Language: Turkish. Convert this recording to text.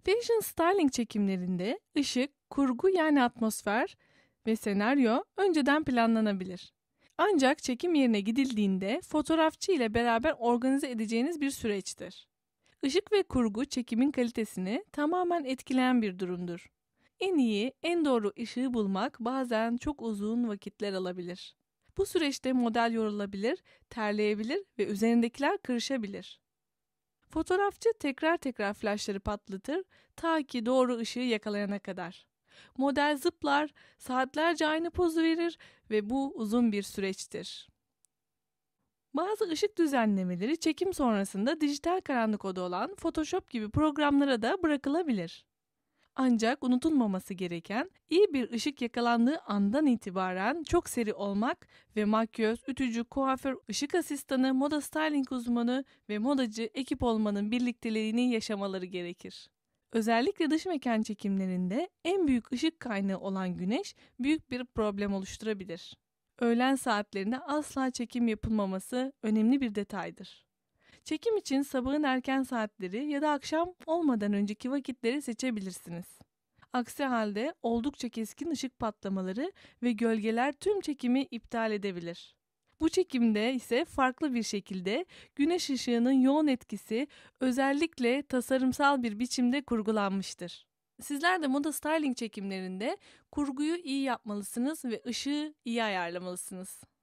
Fashion styling çekimlerinde ışık, kurgu yani atmosfer ve senaryo önceden planlanabilir. Ancak çekim yerine gidildiğinde fotoğrafçı ile beraber organize edeceğiniz bir süreçtir. Işık ve kurgu çekimin kalitesini tamamen etkileyen bir durumdur. En iyi, en doğru ışığı bulmak bazen çok uzun vakitler alabilir. Bu süreçte model yorulabilir, terleyebilir ve üzerindekiler kırışabilir. Fotoğrafçı tekrar tekrar flaşları patlatır ta ki doğru ışığı yakalayana kadar. Model zıplar, saatlerce aynı pozu verir ve bu uzun bir süreçtir. Bazı ışık düzenlemeleri çekim sonrasında dijital karanlık oda olan Photoshop gibi programlara da bırakılabilir. Ancak unutulmaması gereken, iyi bir ışık yakalandığı andan itibaren çok seri olmak ve makyöz, ütücü, kuaför, ışık asistanı, moda styling uzmanı ve modacı ekip olmanın birlikteliğini yaşamaları gerekir. Özellikle dış mekan çekimlerinde en büyük ışık kaynağı olan güneş büyük bir problem oluşturabilir. Öğlen saatlerinde asla çekim yapılmaması önemli bir detaydır. Çekim için sabahın erken saatleri ya da akşam olmadan önceki vakitleri seçebilirsiniz. Aksi halde oldukça keskin ışık patlamaları ve gölgeler tüm çekimi iptal edebilir. Bu çekimde ise farklı bir şekilde güneş ışığının yoğun etkisi özellikle tasarımsal bir biçimde kurgulanmıştır. Sizler de moda styling çekimlerinde kurguyu iyi yapmalısınız ve ışığı iyi ayarlamalısınız.